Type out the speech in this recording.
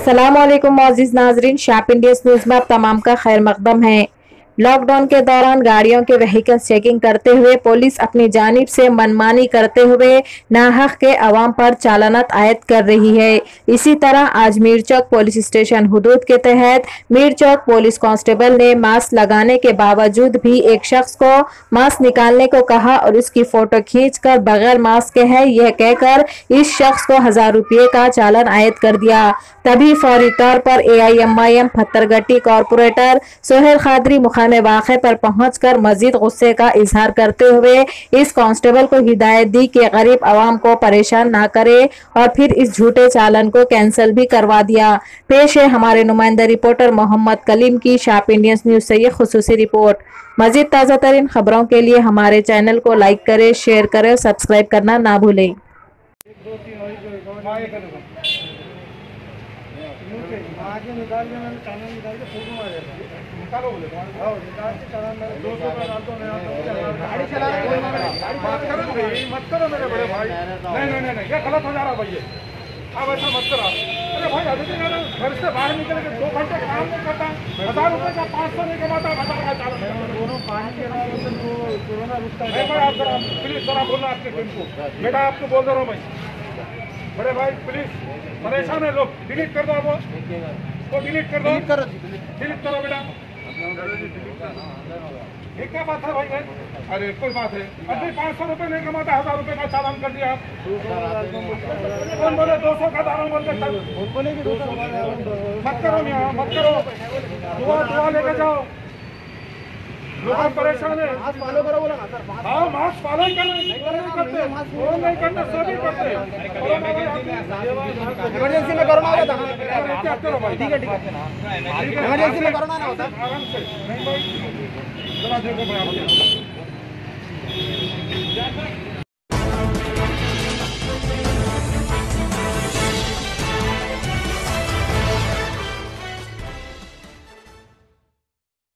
अस्सलामुअलैकुम मोअज़्ज़िज़ नाज़रीन, शाप India news में आप तमाम का खैर मकदम है। लॉकडाउन के दौरान गाड़ियों के व्हीकल्स चेकिंग करते हुए पुलिस अपनी जानिब से मनमानी करते हुए नाहक के अवाम पर चालानात आयद कर रही है। इसी तरह आज मीरचौक पुलिस स्टेशन हुदूद के तहत मीरचौक पुलिस कांस्टेबल ने मास्क लगाने के बावजूद भी एक शख्स को मास्क निकालने को कहा और उसकी फोटो खींचकर बगैर मास्क के है यह कहकर इस शख्स को 1000 रुपये का चालान आयद कर दिया। तभी फौरी तौर पर AIMIM पत्थरगट्टी कॉरपोरेटर सोहेल खादरी मुकाम वाक़े पर पहुंचकर मजीद गुस्से का इजहार करते हुए इस कांस्टेबल को हिदायत दी कि गरीब आवाम को परेशान ना करे और फिर इस झूठे चालान को कैंसिल भी करवा दिया। पेश है हमारे नुमाइंदा रिपोर्टर मोहम्मद कलीम की शाप इंडियन न्यूज़ से ये खुसूसी रिपोर्ट। मजीद ताज़ा तरीन खबरों के लिए हमारे चैनल को लाइक करें, शेयर करें और सब्सक्राइब करना ना भूलें। आगे निकाल के मैंने चालान निकाल के फोटो मार दिया निकालो बोले निकाल के चालान मैंने 200 रुपये डाल दो नया गाड़ी चला रहे हो मत करो मेरे बड़े भाई। नहीं ये गलत हो जा रहा भाई, अब ऐसा मत करो। अरे भाई अभी घर से बाहर निकल के 2 घंटे काम नहीं करता, 1000 रुपये का 500 नहीं कमाता, 1000 का चालान दोनों पानी के कोरोना रुकता है। प्लीज सर आप बोलना आपके टीम को, बेटा आपको बोल दे रहा हूँ मैं, बड़े भाई प्लीज परेशान है लोग, डिलीट कर दो वो डिलीट कर दो, डिलीट करो बेटा। ये क्या बात है भाई? अरे कोई बात है, अभी 500 रुपये नहीं कमाता, 1000 रुपये का चालान कर दिया। कौन बोले 200 का दारू बोलते मत करो यहाँ, मत करो, दुआ लेके जाओ, लोग परेशान है। मास्क फॉलो करो बोला ना सर। हाँ मास्क फॉलो ही करना, करते वो नहीं करते सभी करते। इमरजेंसी में कोरोना होगा था, ठीक है इमरजेंसी में कोरोना ना होता आराम से। नहीं भाई जरा देखो भाई